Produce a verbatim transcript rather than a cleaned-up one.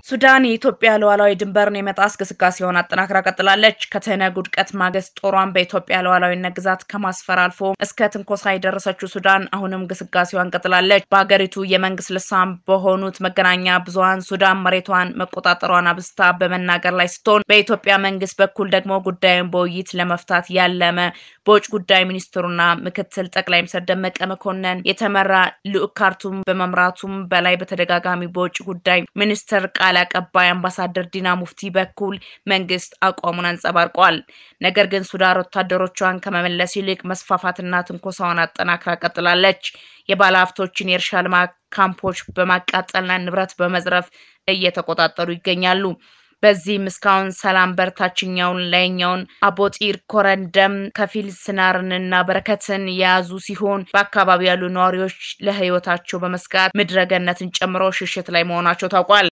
ሱዳን የኢትዮጵያ ሉዓላዊ ድንበርን የመጣስ ግስጋሴውን አጠናክራ ቀጥላለች። ከተነግ ውድቀት ማግስት ጦሯን በኢትዮጵያ ሉዓላዊነት ግዛት ከማስፈር አልፎ እስከ ትንኮሳ የደረሰችው ሱዳን አሁንም ግስጋሴዋን ቀጥላለች። በአገሪቱ የመንግስት ልሳን በሆኑት መገናኛ ብዙሃን ሱዳን መሬቷን መቆጣጠሯን አብስታ በመናገር ላይ ስትሆን በኢትዮጵያ መንግስት በኩል ደግሞ ጉዳዩን በውይይት ለመፍታት ያለመ በውጭ ጉዳይ ሚኒስትሩና ምክትል ጠቅላይ ሚኒስትር ደመቀ መኮንን የተመራ ልዑክ ካርቱም በመምራቱም በላይ በተደጋጋሚ በውጭ ጉዳይ ሚኒስትር ቃል አቀባይ አምባሳደር ዲና ሙፍቲ በኩል መንግስት አቋሙን አንጸባርቋል። ነገር ግን ሱዳን ወታደሮቿን ከመመለስ ይልቅ መስፋፋትና ትንኮሳውን አጠናክራ ቀጥላለች። የባለሀብቶችን የእርሻ ልማት ካምፖች በማቃጠልና ንብረት በመዝረፍ እየተቆጣጠሩ ይገኛሉ። በዚህ ምስካውን ሰላም በርታችኛውን ላይኛውን አቦጢር ኮረንደም ከፊል ስናርንና በረከትን ያዙ ሲሆን በአካባቢው ያሉ ነዋሪዎች ለህይወታቸው በመስጋት ምድረገነትን ጨምሮ ሽሽት ላይ መሆናቸው ታውቋል።